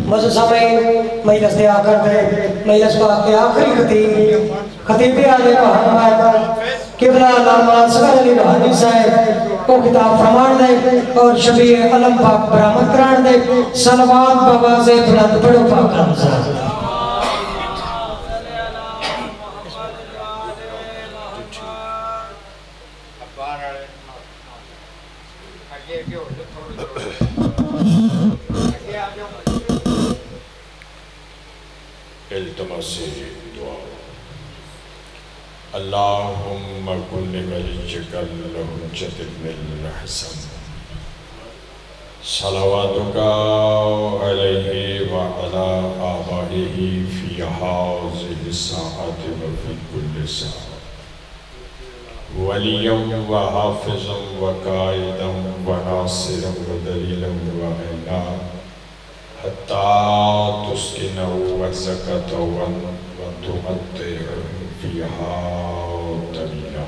مزو سامعین مجلس دے آخر دے مجلس پاک کے آخری خطیب آل محمد قبلہ علامہ صغر علی بہانی صاحب کو خطاب فرمان دے اور شبیہ علم پاک برامت کران دے صلوات باباز بلند پڑھو پاک رمضان التماس دعا اللہم کن ولیک الحجت ابن الحسن صلواتک علیہ وعلا آبائہ فی حاضر الساعت وفی کل ساعت ولیم و حافظم و قائدم و ناصرم و دلیلم و عینا حتی تسکنو ارزکتا و تمتع فیہا طویلا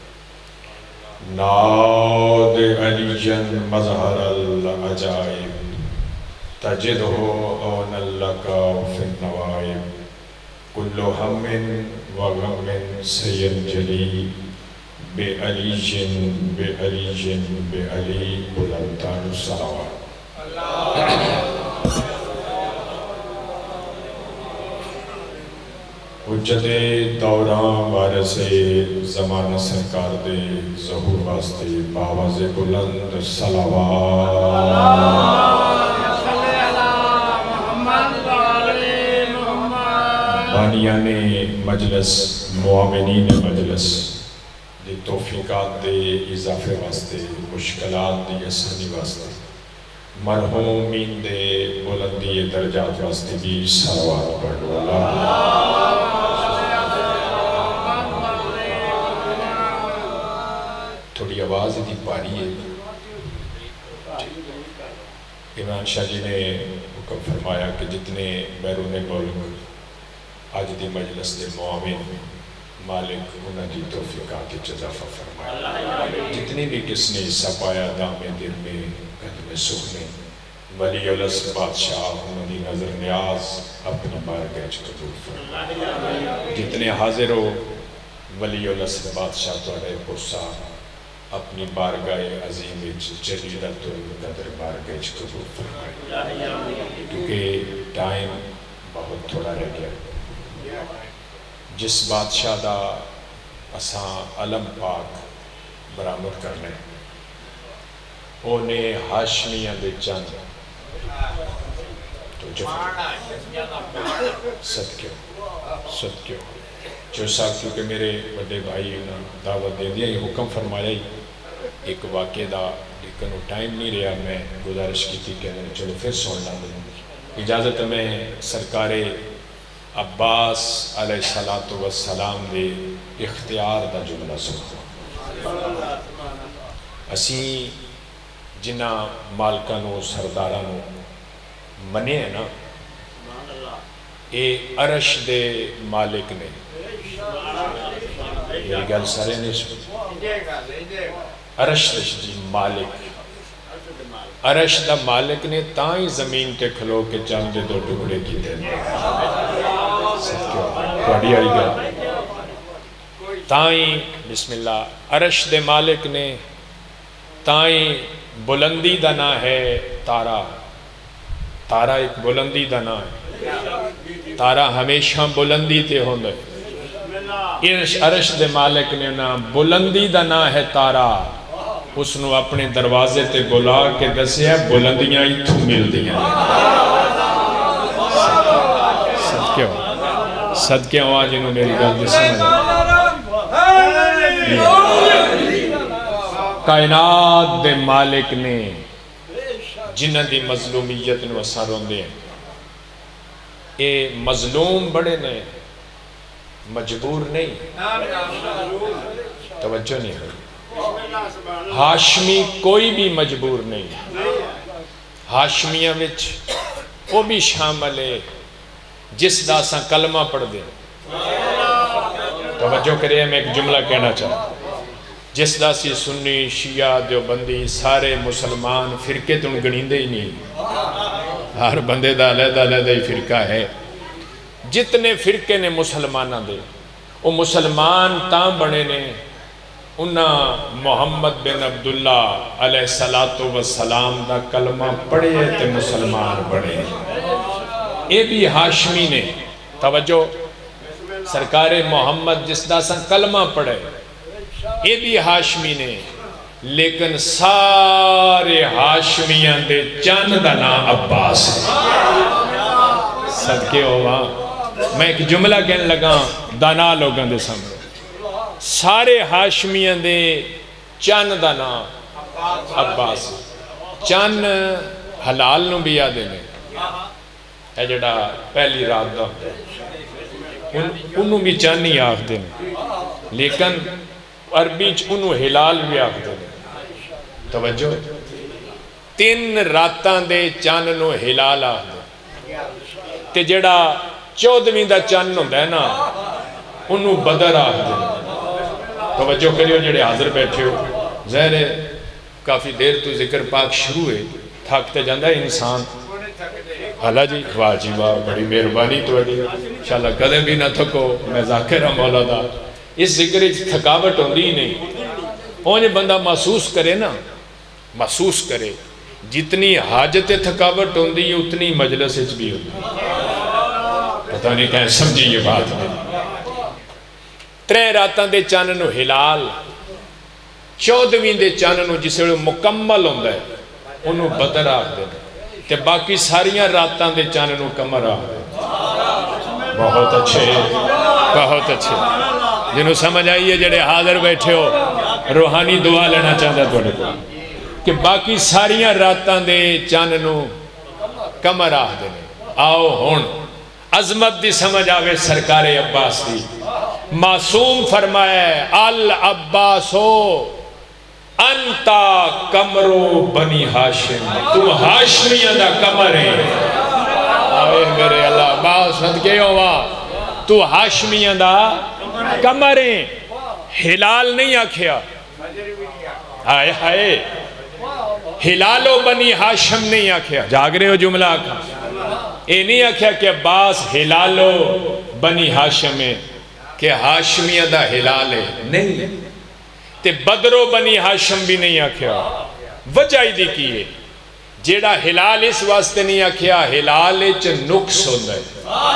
ناد علیجن مظہر العجائب تجدہ اونا لکا فی النوائب کل ہم و غم سینجلی بے علیجن بے علیجن بے علی بلندان صلوات حجت دوران وارث زمانہ سرکار دے ظہور واسطے باواز بلند صلوات بانیان مجلس معاونین مجلس دی توفیقات دے اضافے واسطے مشکلات دی آسانی واسطے مرحومین دے بلندی درجات واسطے بھی صلوات پڑھو اللہ تھوڑی آواز دی پاری ہے امام شاہ جی نے حکم فرمایا کہ جتنے بیرون ملک آج دی مجلس دے معاون مالک انہاں دی توفیقات اضافہ فرمایا جتنے بھی کس نے حصہ پایا دامے دل میں قدم سخنے ولی اللہ بادشاہ انہوں دی نظر نیاز اپنی بارگاہ قبول فرمایا جتنے حاضر ہو ولی اللہ بادشاہ توڑے پرسا اپنی بارگاہ عظیم جلیلۃ القدر بارگاہ قبول فرمایا کیونکہ ٹائم بہت تھوڑا رہ گیا جس بادشاہ دا اساں علم پاک برآمد کرنے اونے ہاشمیاں دے چند تو صدقیوں جو صاحب کیونکہ میرے بڑے بھائی انہوں دعوت دے دیا یہ حکم فرمایا ہی ایک واقعہ دا لیکن وہ ٹائم نہیں رہا میں گزارش کی تھی کہ چلو پھر سننا دوں اجازت میں سرکار عباس علیہ السلام دے اختیار دا جملہ سنتا اسی جنہ مالکانوں سردارانوں منے ہیں نا اے عرش دے مالک نے یہ گل سارے نہیں سن عرش دے مالک عرش دا مالک نے تائیں زمین تے کھلو کے چاندے دو ٹکڑے کی دے بڑی آئی گا تائیں بسم اللہ عرش دے مالک نے تائیں بلندی دا نا ہے تارا تارا ایک بلندی دا نا ہے تارا ہمیشہ بلندی تے ہوندے عرش دے مالک نے نا بلندی دا نا ہے تارا اس نو اپنے دروازے تے بلا کے دسے ہے بلندیاں ہی تو مل دیا صدقے ہوا جنہوں میری گل دے سمجھا کائنات دے مالک نے جنہ دی مظلومیت نو اثر ہوندے ہیں اے مظلوم بڑے نے مجبور نہیں توجہ نہیں ہوئی ہاشمی کوئی بھی مجبور نہیں ہاشمیہ وچ وہ بھی شامل ہے جس دا سا کلمہ پڑھ دے توجہ کرے میں ایک جملہ کہنا چاہتا جس دا سی سنی شیعہ دیوبندی سارے مسلمان فرقے تو گنیندے ہی نہیں ہر بندے دا علیحدہ علیحدہ ہی فرقہ ہے. جتنے فرقے نے مسلمانہ دے وہ مسلمان تاں بنے نے انہاں محمد بن عبداللہ علیہ السلام دا کلمہ پڑھے تے مسلمان بنے. اے بھی ہاشمی نے توجہ سرکار محمد جس دا سن کلمہ پڑھے اے بھی ہاشمی نے لیکن سارے ہاشمیاں دے چند دا نام عباس ہے. صدقے ہوا میں ایک جملہ کہنے لگا دانا لوگاں دے سامنے سارے ہاشمیاں دے چند دا نام عباس. چند حلال نو بھی یادے نے ہے جڑا پہلی رات دا انہوں بھی چند نہیں آخ دے نے لیکن عربی انہوں حلال بھی آخ دے نے. توجہ 3 راتاں دے چند نو حلال آخ دے تے جڑا 14ویں دا چند ہوندہ ہے نا انہوں بدر آخ دے. توجہ کریو جڑے حاضر بیٹھے ہو ظاہر ہے کافی دیر تو ذکر پاک شروع ہے تھاکتے جاندہ ہے انسان. اللہ جی واہ جی واہ بڑی مہربانی تو ہے انشاءاللہ کدے بھی نہ تھکو میں ذاکر ہوں مولا دا. اس ذکر تھکاوٹ ہوندی ہی نہیں اونجے بندہ محسوس کرے نا محسوس کرے جتنی حاجت تھکاوٹ ہوندی ہے اتنی مجلس بھی ہوندی. پتہ نہیں کہیں سمجھی یہ بات ہے. 3 راتاں دے چانن نو ہلال 14ویں دے چانن نو جسے مکمل ہوندہ ہے انہوں بدر آخ دے تے باقی ساریاں راتاں دے چانن نو کمر آخ دے. بہت اچھے بہت اچھے جنہوں سمجھ آئیے جڑے حاضر بیٹھے ہو روحانی دعا لینا چاہتا ہے توڑے کو کہ باقی ساریاں راتاں دے چانن نو کمر آخ دے. آؤ ہون عظمت دی سمجھ آوے سرکار عباس دی. معصوم فرمائے العباسو انتا کمرو بنی ہاشم تم ہاشمیہ دا کمر ہے. آوے میرے اللہ عباس صدقے ہوا تو ہاشمیہ دا کمر ہے. ہلال نہیں آکھیا ہائے ہائے ہلالو بنی ہاشم نہیں آکھیا جاگ رہے ہو جملہ آکھا اے نہیں آکھیا کہ عباس ہلالو بنی ہاشم ہے کہ ہاشمیہ دا ہلال ہے نہیں تے بدرو بنی ہاشم بھی نہیں آکھیا. وجہ ہی دی کیے جیڑا ہلال اس واسطے نہیں آکھیا ہلال اچ نقص ہوندہ ہے.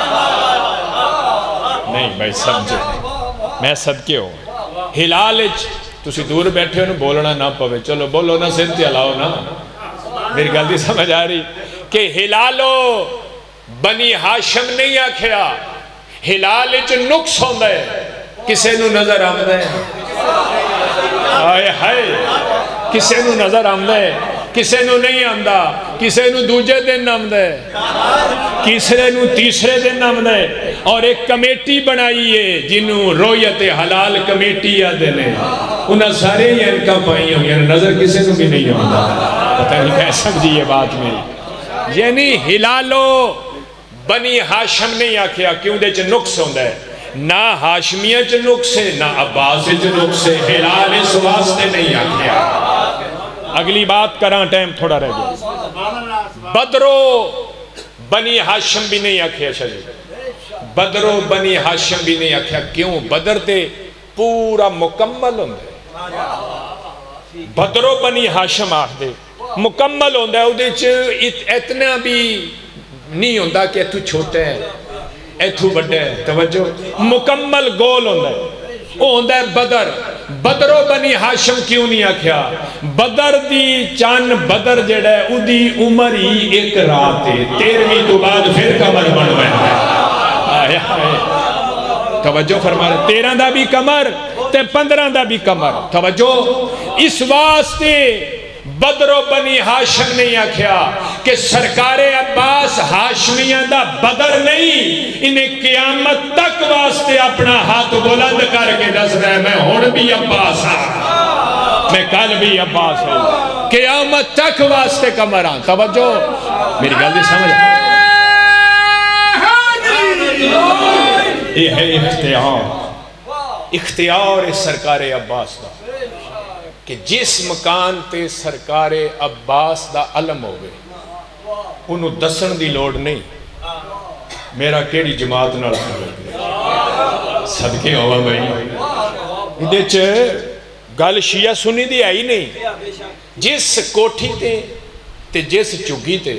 نہیں بھائی سمجھے میں صدقے ہوں ہلال اچ تسی دور بیٹھے ہو نا بولنا نہ پوے چلو بولو نا سنتی علاؤ نا میری غلطی سمجھ آ رہی کہ ہلالو بنی ہاشم نہیں آکھیا ہلال اچ نقص ہوندہ ہے. کسے نو نظر آمدہ ہے آئے ہائے کسے نو نظر آمدہ ہے کسے نو نہیں آمدہ کسے نو دوجہ دن آمدہ ہے کسے نو تیسرے دن آمدہ ہے. اور ایک کمیٹی بنائی ہے جنہوں رویت حلال کمیٹی یادے نے انہاں سارے ہی انکا پائی ہوں یعنی نظر کسے نو بھی نہیں آمدہ. پتہ نہیں کہہ سمجھی یہ بات میری یعنی ہلالو بنی ہاشم نہیں آکھیا کیوں دے چھ نقص ہوندہ ہے نہ ہاشمیہ چھ نقص ہے نہ عباس چھ نقص ہے ہلال اس واسطے نہیں آکھیا. اگلی بات کران ٹائم تھوڑا رہ گیا. بدرو بنی ہاشم بھی نہیں آکھیا شریف بدرو بنی ہاشم بھی نہیں آکھیا کیوں بدر تے پورا مکمل ہوندہ ہے. بدرو بنی ہاشم آکھ دے مکمل ہوندہ ہے ادھے چھ اتنا بھی نہیں ہوندہ کہ ایتھو چھوٹے ہیں ایتھو بڑھے ہیں. توجہ مکمل گول ہوندہ ہے وہ ہوندہ ہے بدر. بدرو بنی ہاشم کیوں نہیں آکھیا بدر دی چان بدر جڑا ہے ادھی عمر ہی ایک رات ہے 13ویں تو بعد پھر کمر بن گیا ہے. توجہ فرما رہے 13 دا بھی کمر تے 15 دا بھی کمر. توجہ اس واسطے بدرو بنی ہاشم نہیں آکھیا کہ سرکار عباس ہاشمیہ دا بدر نہیں انہیں قیامت تک واسطے اپنا ہاتھ بلند کر کے دس رہے میں ہون بھی عباس ہاں میں کل بھی عباس ہوں قیامت تک واسطے کمران. توجہ میری گل سمجھ یہ ہے اختیار سرکار عباس دا کہ جس مکان تے سرکار عباس دا علم ہوئے انہوں دسن دی لوڑ نہیں میرا کیڑی جماعت نال صدقے ہوا بھائی ادھے چے گل شیعہ سنی دی آئی نہیں جس کوٹھی تے جس چگی تے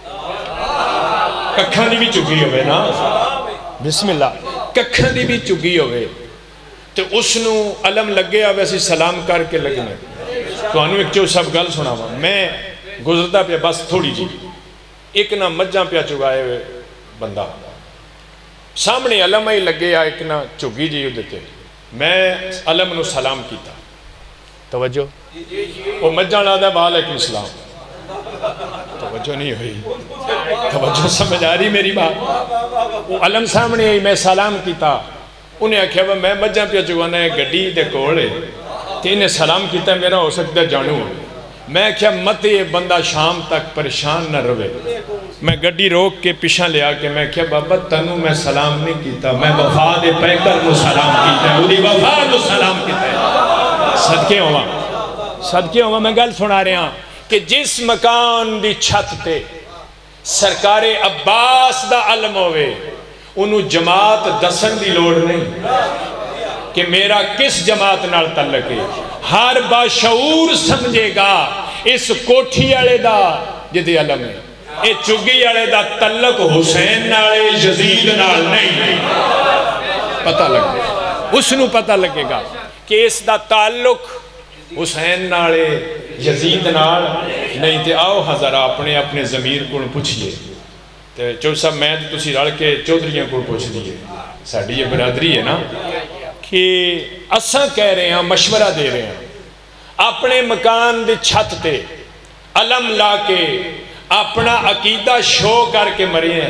ککھاں دی بھی چگی ہوئے نا بسم اللہ ککھاں دی بھی چگی ہوئے تو اس نو علم لگے ویسے سلام کر کے لگنے تو انہوں ایک جو سب گل سنا ہوا میں گزرتا پہ بس تھوڑی جی ایک نہ مجھاں پہ چگائے ہوئے بندہ سامنے علم ہی لگے یا ایک نہ چگی جی دیتے میں علم نو سلام کیتا توجہ وہ مجھاں لادا وعلیکم السلام توجہ نہیں ہوئی توجہ سمجھ آ رہی میری بات وہ علم سامنے ہی میں سلام کیتا انہیں آکھیا میں مجھاں پہ چگانا ہے گڈی دے کوڑے تے انہیں سلام کیتا ہے میرا ہو سکتا ہے جانو میں کیا مت یہ بندہ شام تک پریشان نہ روے میں گڈی روک کے پیچھے لے آکے میں کیا بابا تنو میں سلام نہیں کیتا میں وفا دے پیکر کو سلام کیتا ہے وہی وفا کو سلام کیتا ہے صدقے ہوا میں گل سنا رہے ہیں کہ جس مکان دی چھت تے سرکار عباس دا علم ہوئے انہوں جماعت دسن دی لوڑ نہیں کہ میرا کس جماعت نال تعلق ہے ہر باشعور سمجھے گا اس کوٹھی والے دا جدی علم ہے اے چگی والے دا تعلق حسین نال یزید نال نہیں پتہ لگے اس نو پتہ لگے گا کہ اس دا تعلق حسین نال یزید نال نہیں تے آؤ ذرا اپنے اپنے ضمیر کو پوچھئے تے چودھری صاحب میں تسی رل کے چودھریاں کو پوچھ لیے ساڈی یہ برادری ہے نا کہ اساں کہہ رہے ہیں مشورہ دے رہے ہیں اپنے مکان دے چھت تے علم لا کے اپنا عقیدہ شو کر کے مرے ہیں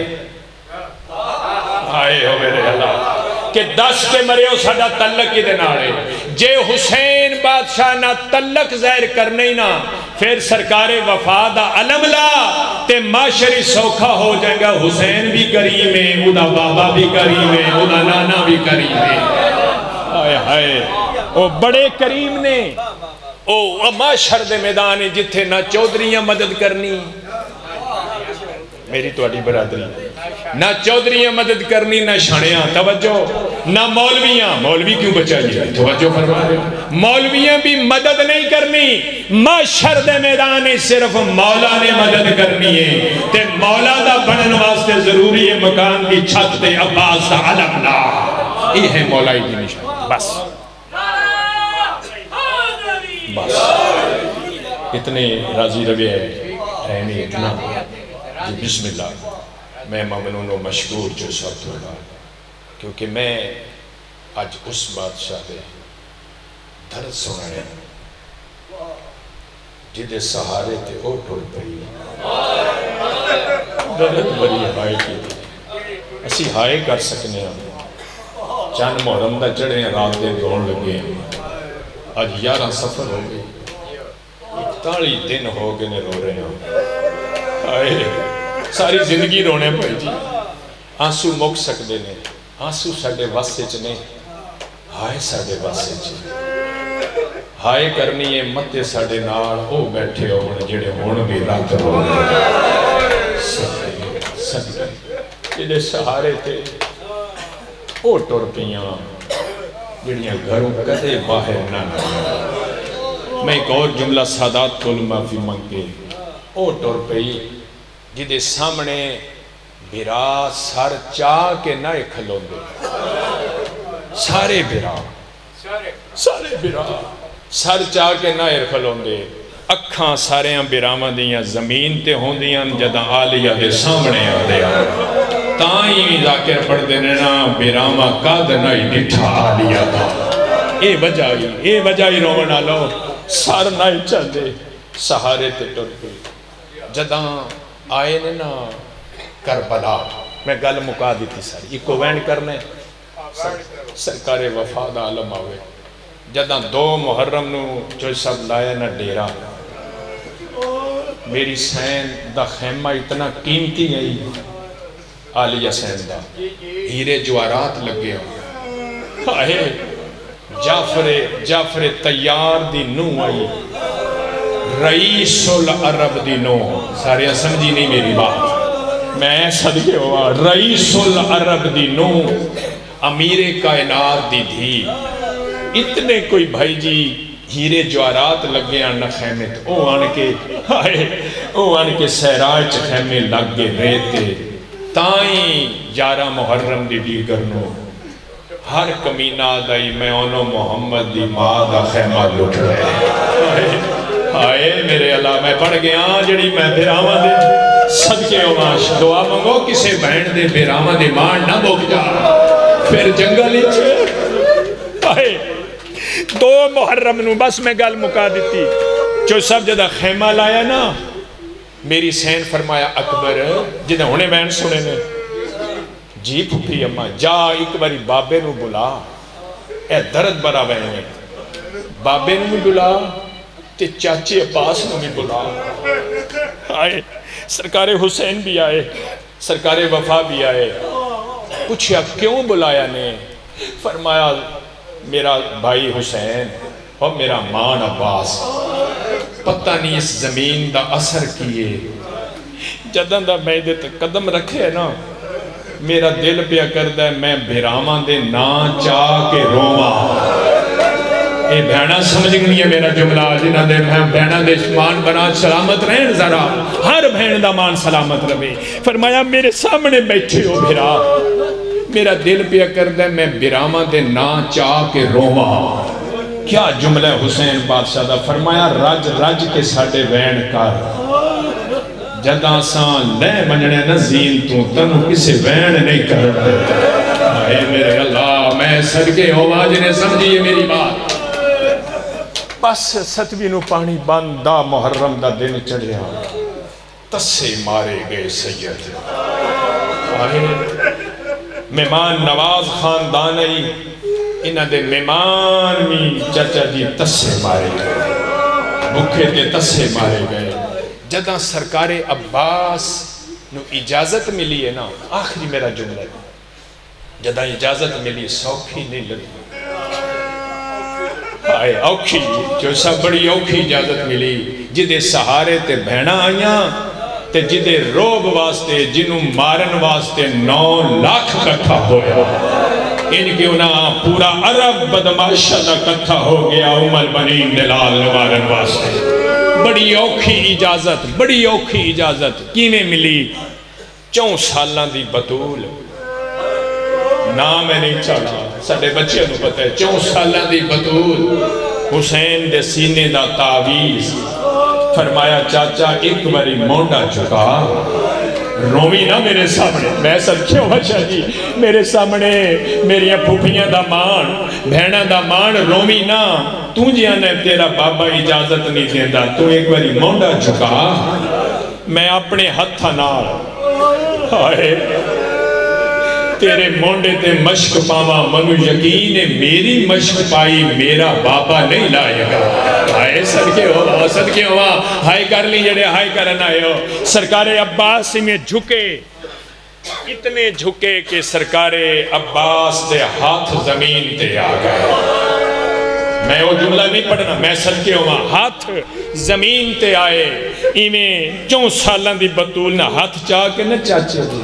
آئے ہو میرے اللہ کہ دس کے مرے ہو ساڑا تلق کی دنارے جے حسین بادشاہ نہ تلق ظاہر کرنے نا پھر سرکار وفادہ علم لا تے معاشری سوکھا ہو جائے گا حسین بھی کریم ہے ادا بابا بھی کریم ہے ادا نانا بھی کریم ہے آئے ہائے او بڑے کریم نے او معاشر دے میدان جتھے نہ چودھریاں مدد کرنی میری توڑی برادری نہ چودھریاں مدد کرنی نہ شانیاں توجہ نہ مولویاں مولوی کیوں بچائیے توجہ فرما رہے مولویاں بھی مدد نہیں کرنی معاشر دے میدان صرف مولا نے مدد کرنی ہے تے مولا دا بنن واسطے ضروری ہے مکان کی چھت تے عباس دا علم لا یہ ہے مولائی کی نشان بس بس اتنے راضی روے ہے نہیں اتنا جی بسم اللہ میں ممنون و مشکور جو سب ہوگا کیونکہ میں آج اس بادشاہ دے درد سنا رہے ہیں جدے سہارے تے او ٹھوڑ پئی درد بڑی ہائے کی تھی اسی ہائے کر سکنے ہیں چند محرم دا چڑھے ہیں رات دے دوڑ لگے ہیں آج 11 سفر ہو گئے 41 دن ہو گئے نے رو رہے ہیں آئے ساری زندگی رونے پڑی جی آنسو مک سکتے نے آنسو ساڑے واسے چنے ہائے ساڑے واسے چنے ہائے کرنی ہے متے ساڑے نار ہو بیٹھے ہونے جڑے ہون بھی رات رونے صدقے جڑے سہارے تھے او ٹور پیاں جڑیاں گھروں کدے باہر نہ میں ایک اور جملہ سادات کو معافی مانگے او ٹور پئی جدے سامنے بیرا سر چاہ کے نہ کھلوں دے سارے بیرا سر چاہ کے نہ کھلوں دے اکھاں سارے ہیں بیرامہ دیاں زمین تے ہوں دیاں جدہ آلیہ دے سامنے آ دیا تائیں ذاکر پڑھ دینے نا بیرامہ قاد نائی ڈٹھا آلیہ دا اے وجائی رونا لو سار نائی چل دے سہارے تے ٹر پی جدہ آئے نے نا کربلا میں گل مکا دیتی ساری ایک کو وین کرنے سرکار وفادہ عالم آوے جدہ 2 محرم نو جو سب لائے نا ڈیرا میری سین دا خیمہ اتنا قیمتی ہے آلیہ سین دا ہیرے جوارات لگے ہو آئے جعفر تیار دی نو آئی رئیس العرب دی نو سارے سمجھی نہیں میری بات میں صدقے ہوا رئیس العرب دی نو امیر کائنات دی دھی اتنے کوئی بھائی جی ہیرے جوارات لگے آنا خیمت او آن کے سیراج خیمے لگ گے رہتے تائیں 11 محرم دی دیگرنو ہر کمینہ دائی میں انو محمد دی ماں دا خیمہ لٹ رہے آئے میرے اللہ میں پڑھ گیا جڑی میں بیراما دے صدقے عماش دعا منگو کسے بہن دے بیراما دے ماں نہ بک جا پھر جنگل اچھے آئے 2 محرم نو بس میں گل مکا دیتی جو سب جدہ خیمہ لایا نا میری سین فرمایا اکبر جدہ ہونے بہن سنے نے جی پھپی اممہ جا ایک باری بابے نو بلا اے درد برا بہن بابے نو بلا تے چاچے عباس نو بلا آئے سرکار حسین بھی آئے سرکار وفا بھی آئے پوچھیا کیوں بلایا نے فرمایا میرا بھائی حسین اور میرا مان عباس پتہ نہیں اس زمین دا اثر کیے جدن دا میں دے قدم رکھے نا میرا دل پیا کردہ ہے میں بھیراما دے نا چاہ کے روما اے بہنہ سمجھ گئی ہے میرا جملہ جنہ دے بہنہ دے مان بنا سلامت رہن ذرا ہر بہن دا مان سلامت رہے فرمایا میرے سامنے بیٹھے ہو بھیرا میرا دل پیا کردہ ہے میں بھیراما دے نا چاہ کے روما کیا جملہ حسین بادشاہ دا فرمایا رج رج کے ساڑے بہن کر جداں سان لے منجنے نزین تو تنو کسے بہن نہیں کر آئے میرے اللہ میں صدقے ہوا جنہیں سمجھئے میری بات بس ستویں نو پانی باندھا محرم دا دن چڑھیا تسے مارے گئے سید آئے مہمان نواز خاندان ای انہ دے مہمان می چچا جی تسے مارے گئے بکھے تے تسے مارے گئے جدہ سرکار عباس نو اجازت ملی ہے نا آخری میرا جملہ ہے جدہ اجازت ملی سوکھی نہیں لگی آئے اوکھی جو سب بڑی اوکھی اجازت ملی جدے سہارے تے بہنہ آئیاں تے جدے روب واسطے جنوں مارن واسطے 9 لاکھ کٹھا ہویا ان کے انہاں پورا عرب بدماشہ دا کٹھا ہو گیا عمر بنی دلال مارن واسطے بڑی اوکھی اجازت کینے ملی 4 سالاں دی بطول نام میں نہیں چاہتا ساڑھے بچے انہوں پتہ ہے 4 سالاں دی بطول حسین دے سینے دا تعویز فرمایا چاچا ایک باری مونڈا چکا رومی نہ میرے سامنے میں صدقے ہوں بچہ جی میرے سامنے میری پھوپیاں دا مان بہنہ دا مان رومی نہ تو جانے تیرا بابا اجازت نہیں دیندہ تو ایک باری مونڈا چکا میں اپنے ہتھا نال آئے تیرے مونڈے تے مشک پاوا منو یقین ہے میری مشک پائی میرا بابا نہیں لائے گا آئے صدقے ہوا ہائی کر لی جڑے ہائی کرنا ہے سرکار عباس میں جھکے اتنے جھکے کہ سرکار عباس دے ہاتھ زمین تے آ گئے میں وہ جملہ نہیں پڑھنا میں صدقے ہوا ہاتھ زمین تے آئے ایمیں 4 سالان دی بطول نہ ہاتھ چاہ کے نہ چاچے دی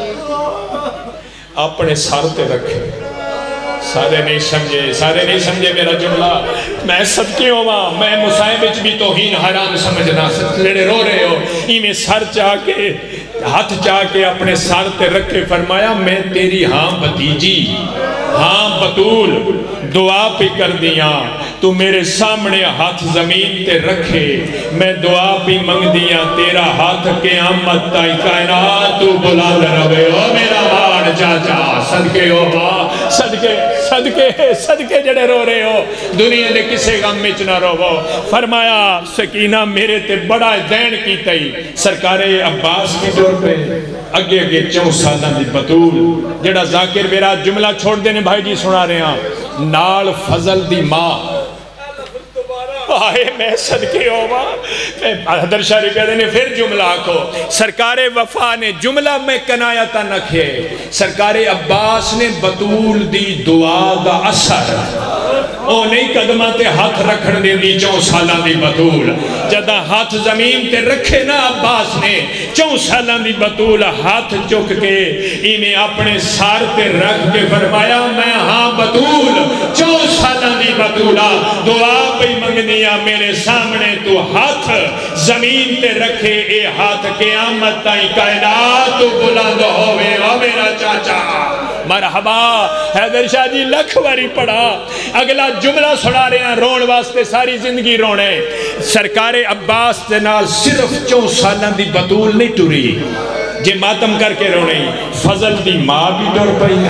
اپنے سار تے رکھے سارے نہیں سمجھے میرا جملہ میں صدقے ہوا میں مسائبچ بھی توہین حرام سمجھنا لڑے رو رہے ہو میں سر چاہ کے ہاتھ چاہ کے اپنے سار تے رکھے فرمایا میں تیری ہاں بھتیجی ہاں بطول دعا پہ کر دیا تو میرے سامنے ہاتھ زمین تے رکھے میں دعا پہ منگ دیا تیرا ہاتھ قیامت تائی کائنات تو بلند رہے ہو میرا بار چاچا صدقے ہو ماں صدقے جڑے رو رہے ہو دنیا دے کسے غم میں چنا رو ہو فرمایا سکینہ میرے تے بڑا دین کی تئی سرکار عباس کی دور پہ اگے 4 سالہ دی بطول جڑا ذاکر میرا جملہ چھوڑ دینے بھائی جی سنا رہے ہیں نال فضل دی ماں آئے میں صدقے ہوا حضر شریف کہتے ہیں پھر جملہ کو سرکار وفا نے جملہ میں کنایتا نکھے سرکار عباس نے بطول دی دعا دا اثر او نہیں قدمہ تے ہاتھ رکھن دے دی 4 سالاں دی بطول جدہ ہاتھ زمین تے رکھے نا عباس نے 4 سالاں دی بطول ہاتھ چک کے انہیں اپنے سار تے رکھ کے فرمایا میں ہاں بطول 4 سالاں دی بطولہ دعا پہ منگنیا میرے سامنے تو ہاتھ زمین تے رکھے اے ہاتھ قیامت تائیں کائنات تو بلند ہوئے او میرا چاچا مرحبا حیدر شاہ جی لکھ واری پڑھا اگلا جملہ سڑا رہے ہیں رون واسطے ساری زندگی رونے سرکار عباس دے نال صرف 4 سالاں دی بطول نہیں ٹوری جے ماتم کر کے رونے فضل دی ماں بھی ڈر پئی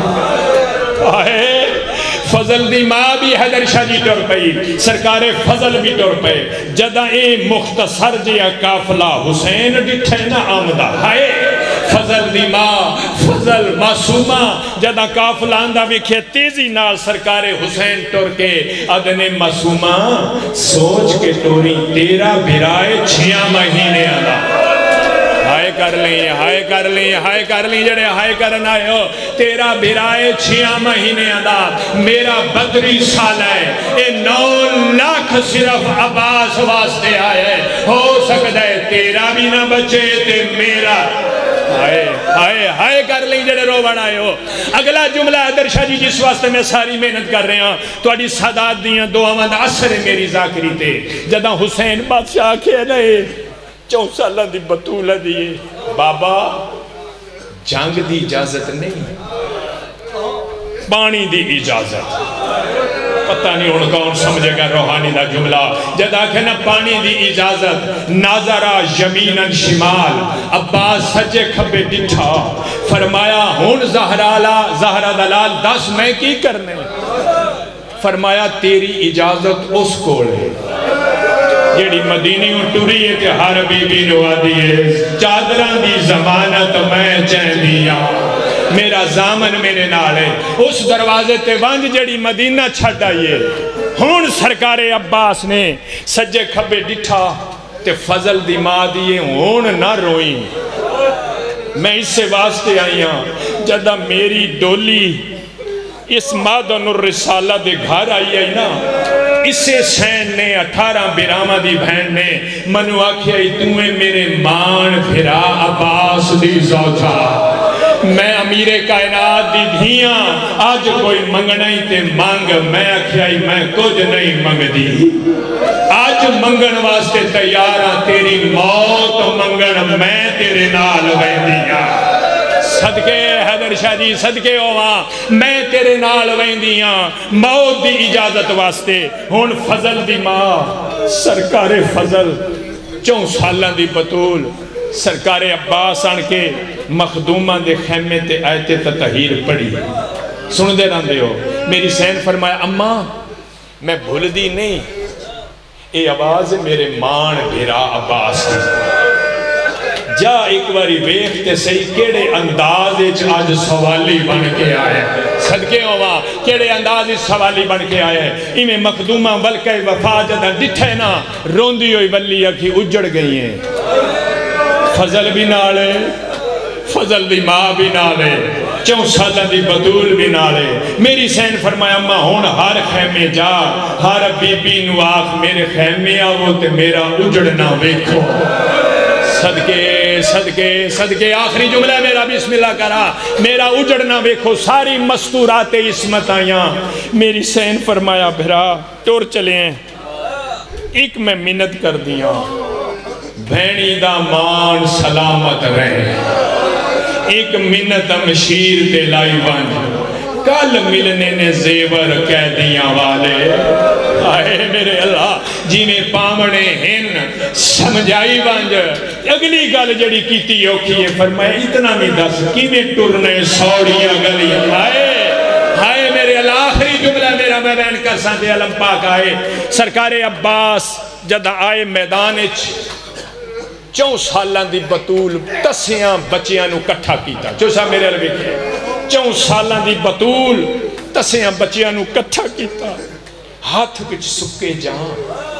فضل دی ماں بھی حیدر شاہ جی ٹر پئی سرکار فضل بھی ٹر پئے جدہ اے مختصر جیا قافلہ حسین ڈٹھے نا آمدہ ہائے فضل دی ماں فضل معصومہ جدہ قافلہ آندہ وکھے تیزی نال سرکار حسین ٹر کے ادنے معصومہ سوچ کے ٹوری تیرا برائے 6 مہینے آنا ہائے کر لیں ہائے کر لیں ہائے کر لیں جڑے ہائے کرنا ہے تیرا برائے 6 مہینے ادا میرا بدری سال ہے اے 9 لاکھ صرف عباس واسطے آئے ہو سکتا ہے تیرا بھی نہ بچے تے میرا ہائے ہائے ہائے کر لیں جڑے رو بڑھائے ہو اگلا جملہ حیدر شاہ جی جس واسطے میں ساری محنت کر رہے ہیں تو اڈی سادات دیاں دعاواں دا اثر ہے میری ذاکری تے جدہ حسین بادشاہ کہے رہے 4 سالہ دی بطولہ دیئے بابا جنگ دی اجازت نہیں پانی دی اجازت پتہ نہیں ان کون سمجھے گا روحانی دا جملہ جدا کہ نا پانی دی اجازت ناظرہ یمیناً شمال عباس سجے کھبے ڈٹھا فرمایا ہون زہرہ دلال 10 میں کی کرنے فرمایا تیری اجازت اس کوڑے جیڑی مدینی ٹوری ہے کہ ہر بی بی نوا دیئے چادران دی زمانت میں چین دیا میرا زامن میرے نالے اس دروازے تے وانج جیڑی مدینہ چھڑ آئیے ہون سرکار عباس نے سجے کھبے ڈٹھا تے فضل دی ماں دیئے ہون نہ روئیں میں اس سے واسطے آئی ہوں جدہ میری ڈولی اس مادن الرسالہ دے گھر آئی ہے نا اسے سین نے 18 بیرامہ دی بہن نے منو آکھیا تمہیں میرے مان پھرا عباس دی زوجہ میں امیر کائنات دی دھیاں آج کوئی منگنائی تے مانگ میں آکھیا میں کچھ نہیں مانگ دی آج منگن واسطے تیارہ تیری موت منگن میں تیرے نال ویندیاں صدقے حیدر شاہ جی صدقے ہوواں میں تیرے نال ویندیاں موت دی اجازت واسطے ہون فضل دی ماں سرکار فضل 4 سالاں دی بطول سرکار عباس آن کے مخدومہ دے خیمے تے آیت تطہیر پڑھی سن دے رہن دے ہو میری سین فرمایا اماں میں بھول دی نہیں اے آواز میرے مان بھیرا عباس دی جا ایک باری ویکھتے صحیح کیڑے انداز آج سوالی بن کے آئے صدقے ہوا کیڑے انداز سوالی بن کے آئے ایمیں مخدومہ بلکہ وفا جدہ ڈٹھے نا روندی ہوئی ولی اکھی اجڑ گئی ہیں فضل بھی نالے فضل دی ماں بھی نالے 4 سالہ دی بطول بھی نالے میری سین فرمایا ماں ہون ہر خیمے جا ہر بی بی نواخ میرے خیمے آو تے میرا اجڑنا ویکھو صدقے صدقے صدقے آخری جملہ میرا بسم اللہ کرا میرا اجڑنا ویکھو ساری مستورات عصمت آیاں میری سین فرمایا بھرا ٹور چلے ہیں ایک میں منت کر دیا بھینی دا مان سلامت رہے ایک منت مشیر دے لائی بن کل ملنے نے زیور کہہ دیا والے آئے میرے اللہ جی میں پامنے ہن سمجھائی بانج اگلی گل جڑی کیتی اوکھی ہے فرمایا اتنا بھی دس کی میں ٹرنے سوڑیاں گلی آئے میرے اللہ آخری جملہ میرا میں بین کر سانتے علم پاک آئے سرکار عباس جدہ آئے میدانچ 4 سالاں دی بطول تسیاں بچیاں نو کٹھا کیتا جو سا میرے علم ہے 4 سالاں دی بطول تسیاں بچیاں نو کٹھا کیتا ہاتھ کچھ سکے جان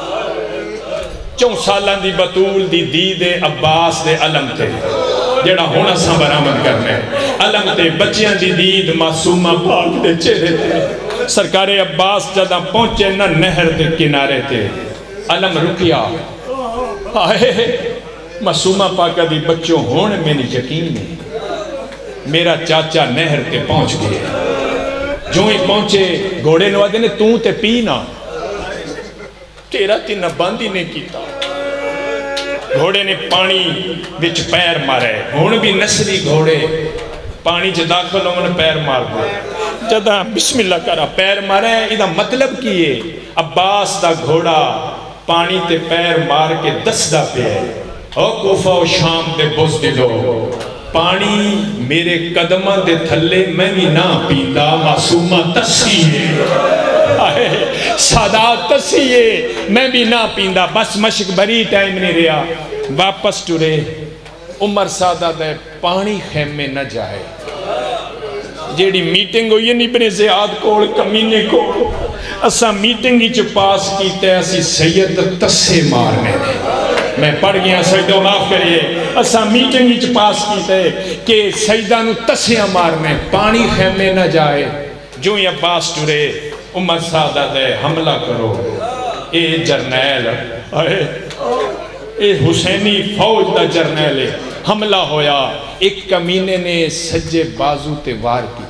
4 سالاں دی بطول دی دید عباس دے علم تے جڑا ہونا سا برآمد کرنے علم تے بچیاں دی دید معصومہ پاک دے چہرے تے سرکار عباس جدہ پہنچے نہ نہر دے کنارے تے علم رکیا آئے معصومہ پاکہ دی بچوں ہونے میں نہیں یقین نہیں میرا چاچا نہر تے پہنچ گئے جو ہی پہنچے گھوڑے نو آدھے نے توں تے پینا تیرا تی نہ باندھی نے کیتا گھوڑے نے پانی وچ پیر مارے ہون بھی نسلی گھوڑے پانی چ داخل ہونے پیر مار دے جدہ بسم اللہ کرا پیر مارے ادھا مطلب کیے عباس دا گھوڑا پانی تے پیر مار کے دس دا پہ او کوفہ و شام دے بزدلو پانی میرے قدمہ دے تھلے میں بھی نہ پیتا معصومہ تسیے سادات تسیے میں بھی نہ پیندا بس مشک بری ٹائم نہیں رہا واپس ٹورے عمر سادہ دے پانی خیمے نہ جائے جیڑی میٹنگ ہوئی ہے نہیں بنے زیاد کوڑ کمینے کو اسا میٹنگ ہی چو پاس کیتے ہیں اسی سید تسے مارنے دے میں پڑھ گیا سیدہ معاف کریے اسا میٹنگ ہی چو پاس کیتے کہ سیدہ نو تسیاں مارنے پانی خیمے نہ جائے جو یہ پاس ٹورے عمر سادہ دے حملہ کرو اے جرنیل اے حسینی فوج دا جرنیل حملہ ہویا ایک کمینے نے سجے بازو تے وار کی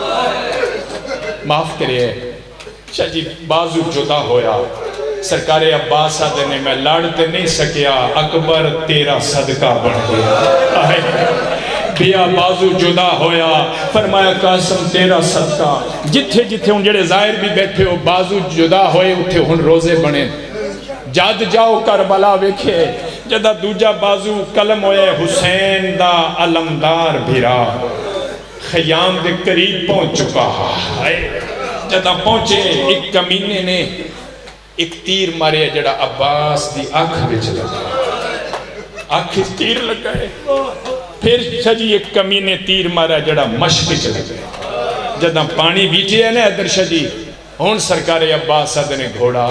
معاف کریے شاہ جی بازو جدا ہویا سرکار عباس آدھے نے میں لڑتے نہیں سکیا اکبر تیرا صدقہ بڑھ گیا بیا بازو جدا ہویا فرمایا قاسم تیرا صدقہ جتھے جتھے ان جڑے ظاہر بھی بیٹھے ہو بازو جدا ہوئے اتھے ہن روزے بنے جاد جاؤ کربلا ویکھے جدہ دوجہ بازو کلم ہوئے حسین دا علمدار بھیرا خیام دے قریب پہنچ چکا جدہ پہنچے ایک کمینے نے ایک تیر مارے جڑا عباس دی آنکھ بچ لگا آنکھ تیر لگا ہے پھر شجی ایک کمینے تیر مارا جڑا مشک بچ لگا جدہ پانی بیچے ہے نا ادھر شجی ہون سرکار عباس نے گھوڑا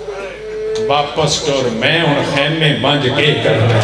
واپس ٹور میں ان خیمے بانج کے کرنا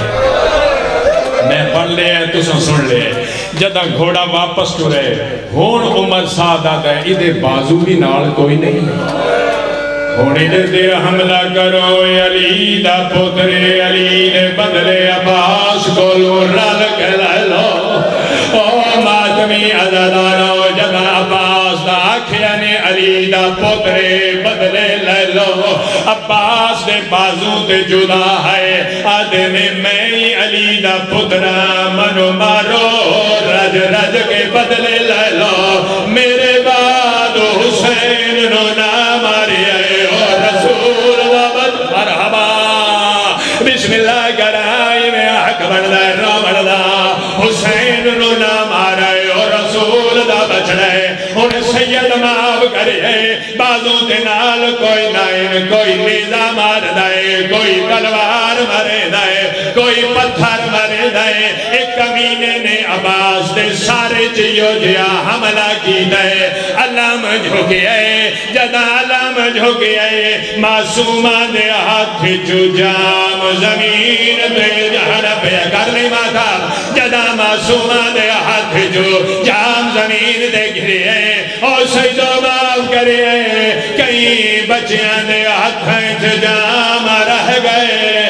میں پڑھ لے ہیں تو سن لے جدہ گھوڑا واپس ٹورے ہون عمر سادہ دے ادھے بازو بھی نال کوئی نہیں ہون ادھے دے حملہ کرو علی دا پترے علی دے بدلے عباس کو رل کے لے لو او ماتمی عزدانو جدہ عباس دا آکھیانے علی دا پترے بدلے لے لو عباس دے بازو دے جدا ہے آدھے میں علی دا پترہ منو مارو رج رج کے بدلے لے لو میرے بعد حسین نو نہ ماری آئے اور رسول وابد مرحبا بسم اللہ کرائی میں حق بڑھدا ہے رو بڑھدا حسین نو نہ مارے اور رسول دا بچڑے ان سید معاف کرے بازو دنال کوئی نائن کوئی نیزہ مار دائے کوئی تلوار مرے دائے کوئی پتھر مرے دائے ایک کمینے نے عباس دے سارے چیو جیا حملہ کی دائے علم جھوکیے جدہ علم جھوکیے معصومہ دے ہاتھ جو جام زمین دے جہن پہ کر لی ماتا جدہ معصومہ دے ہاتھ جو جام زمین دے گھریے اور سجدہ معاف کرے کئی بچیاں دے ہاتھ جام رہ گئے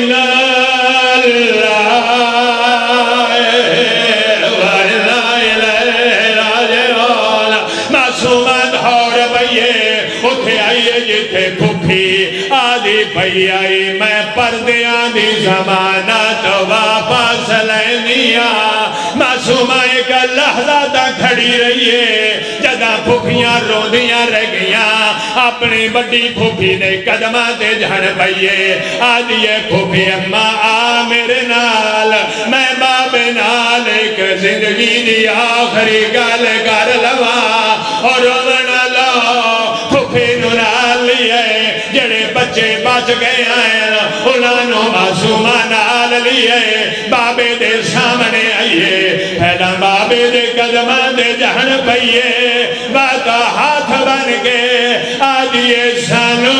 معصومت ہور بھئیے اٹھے آئیے جتے پھوپھی آدھی بھئی آئی میں پردیاں دی زمانہ تو واپس لینیا معصومہ ایک لحظہ تک کھڑی رہیے جدہ پھوپھیاں رودیاں رہ گیاں اپنی بڑی پھوپھی نے قدمہ دے جھن بھئیے آدھیے پھوپھی اماں آ میرے نال میں باب نال ایک زندگی دی آخری گال کر لوا اور رونا لو پھوپھی نو نال لیے جڑے بچے بچ گئے ہیں انہوں معصومہ نال لیے بابے دے سامنے آئیے پہلا بابے دے قدمہ دے جہن پئیے باتا ہاتھ بن کے آدھیے سانو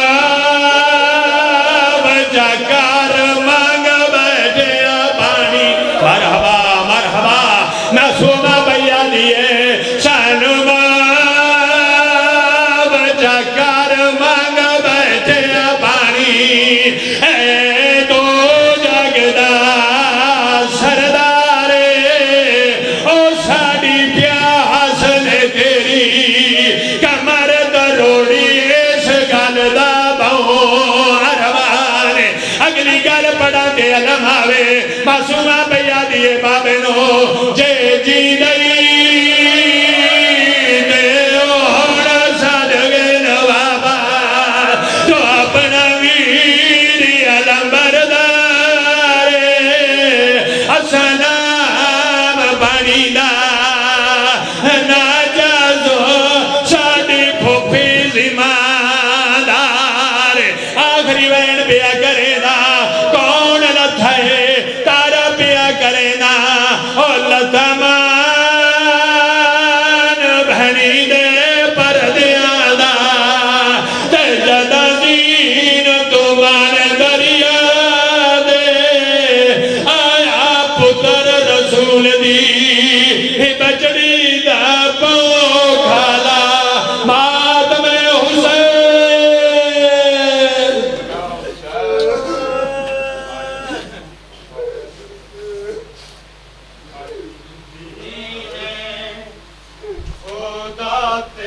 بچا کار مانگ بیٹھے پانی مرحبا مرحبا معصومہ بھیا دیئے سانو تے علم آوے معصومہ بیا دیے بابے نو جے جی دئی دے اوڑا ساد گئے نوابا تو اپنا ویری علم بردارے اسلام بانی دا ناجازو ساڑی پھوپی زماندار آخری وین بیا کرے نا کون لتھائے تارا بیا کرے نا او لتھمان بھنی دے پر دیادا تجدہ دین تمہارے دریا دے آیا پتر رسول دی بچڑی دا پوکھالا ماتم حسین خدا تے